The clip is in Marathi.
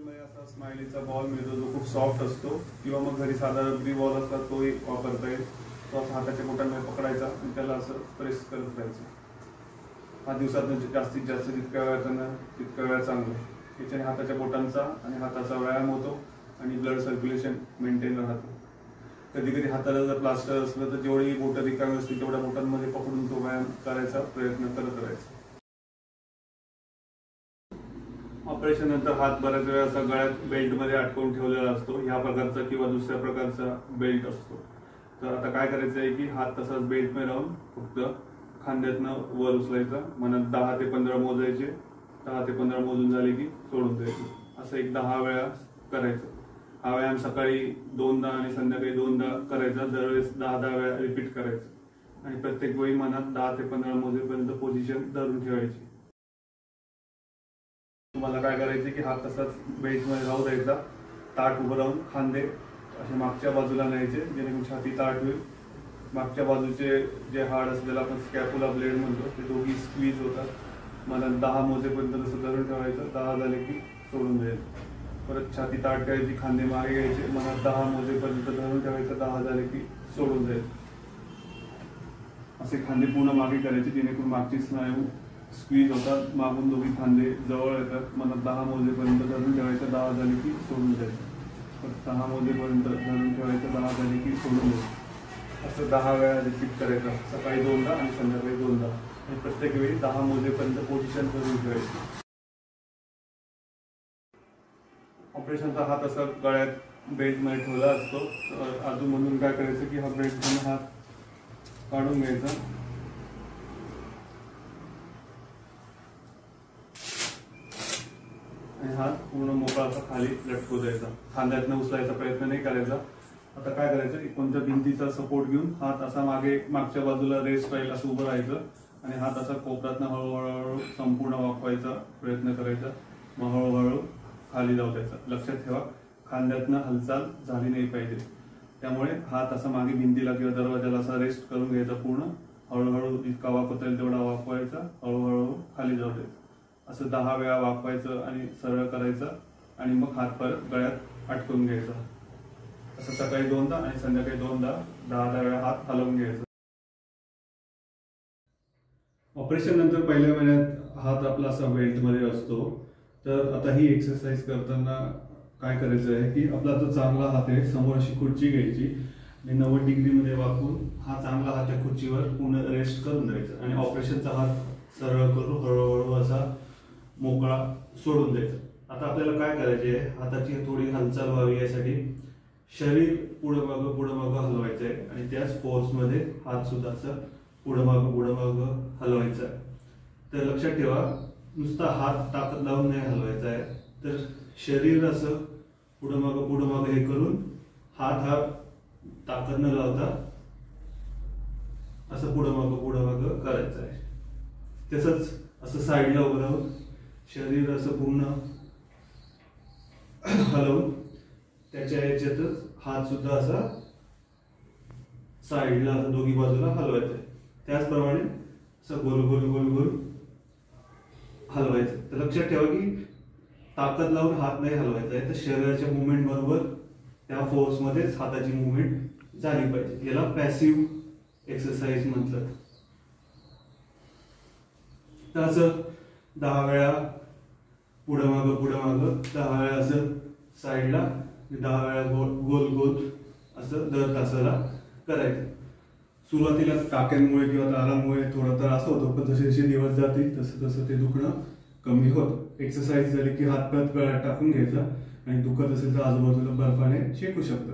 मध्ये असा स्माइलीचा बॉल मिळतो जो खूप सॉफ्ट असतो, किंवा मग घरी साधा रबरी बॉल असतात तोही वापरता येईल. तो असं हाताच्या बोटांमध्ये पकडायचा आणि त्याला असं प्रेस करत राहायचं. 5 दिवसात जास्तीत जास्त जितक्या वेळा त्यांना तितक्या वेळा चांगलं. याच्याने हाताच्या बोटांचा आणि हाताचा व्यायाम होतो आणि ब्लड सर्क्युलेशन मेंटेन राहतं. कधी कधी हाताला जर प्लास्टर असलं तर जेवढी बोटं रिकामी असतील तेवढ्या बोटांमध्ये पकडून तो व्यायाम करायचा प्रयत्न करत राहायचा. ऑपरेशन नंतर हात बऱ्याच वेळा असा गळ्यात बेल्टमध्ये अटकवून ठेवलेला असतो. ह्या प्रकारचा किंवा दुसऱ्या प्रकारचा बेल्ट असतो. तर आता काय करायचं आहे की हात तसाच बेल्टमध्ये राहून फक्त खांद्यातनं वर उचलायचा. म्हणत 10 ते 15 मोजायचे. 10 ते 15 मोजून झाले की सोडून द्यायचं. असं एक 10 वेळा करायचं. हा व्यायाम सकाळी 2दा आणि संध्याकाळी 2दा करायचा. दरवेळेस 10-10 वेळा रिपीट करायचं आणि प्रत्येक वेळी मनात 10 ते 15 मोजेपर्यंत पोझिशन धरून ठेवायची. तुम्हाला काय करायचे की हात तसाच बेल्टमध्ये राहू द्यायचा. ताट उभं राहून खांदे असे मागच्या बाजूला न्यायचे जेणेकरून छाती ताट होईल. मागच्या बाजूचे जे हाड असलेला आपण स्कॅपुला ब्लेड म्हणतो ते दोघी स्क्वीज होतात. मला 10 मोजेपर्यंत तसं धरून ठेवायचं. 10 झाले की सोडून द्यायचं. परत छाती ताट करायची, खांदे मागे घ्यायचे. मला 10 मोजेपर्यंत धरून ठेवायचं. 10 झाले की सोडून द्यायचं. असे खांदे पूर्ण मागे करायचे जेणेकरून मागची स्नायू स्क्वीज होतात. मागून दोघी खांदे जवळ येतात. मला 10 मोजेपर्यंत धरून ठेवायचं. 10 झाले की सोडून द्यायचं. परत 10 मोजेपर्यंत धरून ठेवायचं. 10 झाले की सोडून द्यायचं. असं 10 वेळा रिपीट करायचं. सकाळी 2दा आणि संध्याकाळी 2दा. आणि प्रत्येक वेळी 10 मोजेपर्यंत पोझिशन धरून ठेवायची. ऑपरेशनचा हात असा गळ्यात बेल्टमध्ये ठेवला असतो. अजून म्हणून काय करायचं की हा बेल्टमधून हात काढून घ्यायचा आणि हात पूर्ण मोकळा असा खाली लटकू द्यायचा. खांद्यातनं उचलायचा प्रयत्न नाही करायचा. आता काय करायचं, कोणत्या भिंतीचा सपोर्ट घेऊन हात असा मागच्या बाजूला रेस्ट राहील असं उभं राहायचं आणि हात असा कोपऱ्यातनं हळूहळू संपूर्ण वाकवायचा प्रयत्न करायचा. मग हळूहळू खाली जाऊ द्यायचा. लक्षात ठेवा, खांद्यातनं हालचाल झाली नाही पाहिजे. त्यामुळे हात असा मागे भिंतीला किंवा दरवाजाला असा रेस्ट करून घ्यायचा. पूर्ण हळूहळू जितका वाकवता येईल तेवढा वाकवायचा. हळूहळू खाली जाऊ द्यायचा. असं 10 वेळा वाकवायचं आणि सरळ करायचं आणि मग हात परत गळ्यात अटकून घ्यायचा. असं सकाळी 2दा आणि संध्याकाळी 2दा 10-10 वेळा हात हलवून घ्यायचा. ऑपरेशन नंतर पहिल्या महिन्यात हात आपला असा बेल्टमध्ये असतो. तर आता ही एक्सरसाइज करताना काय करायचं आहे की आपला जो चांगला हात आहे समोर अशी खुर्ची घ्यायची आणि 90 डिग्रीमध्ये वाकून हा चांगला हात त्या खुर्चीवर पूर्ण रेस्ट करून द्यायचा आणि ऑपरेशनचा हात सरळ करून हळूहळू असा मोकळा सोडून द्यायचा. आता आपल्याला काय करायचे आहे, हाताची थोडी हालचाल व्हावी यासाठी शरीर पुढं मागं हलवायचं आहे आणि त्याच फोर्समध्ये हात सुद्धा असं पुढं मागं हलवायचा आहे. तर लक्षात ठेवा, नुसता हात ताकद लावून नाही हलवायचा आहे, तर शरीर असं पुढं मागं हे करून हात हा ताकद न लावता असं पुढं मागं करायचं आहे. तसंच असं साईडला उभं राहून शरीर असं पूर्ण हलवून त्याच्या याच्यातच हात सुद्धा असा साईडला दोघी बाजूला हलवायचा आहे. त्याचप्रमाणे असं गोल हलवायचं. तर लक्षात ठेवा की ताकद लावून हात नाही हलवायचा आहे, तर शरीराच्या मुवमेंट बरोबर त्या फोर्समध्येच हाताची मुवमेंट झाली पाहिजे. याला पॅसिव्ह एक्सरसाइज म्हटलं. तर असं 10 वेळा पुढं मागं 10 वेळा असं साईडला 10 वेळा गोल असं दर तासाला करायचं. सुरुवातीला टाक्यांमुळे किंवा तारांमुळे थोडा त्रास होतो, पण जसे दिवस जातील तसं ते दुखणं कमी होतं. एक्सरसाइज झाली की हात परत गळ्यात टाकून घ्यायचा आणि दुखत असेल तर आजूबाजूला बर्फाने शेकू शकतो.